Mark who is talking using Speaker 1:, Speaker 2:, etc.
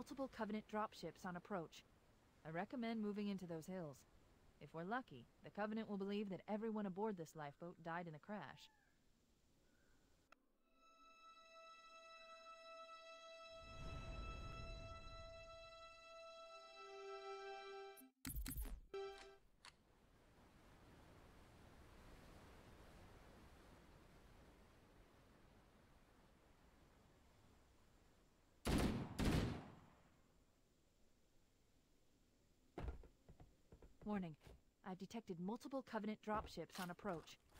Speaker 1: multiple Covenant dropships on approach. I recommend moving into those hills. If we're lucky, the Covenant will believe that everyone aboard this lifeboat died in the crash. Warning. I've detected multiple Covenant dropships on approach.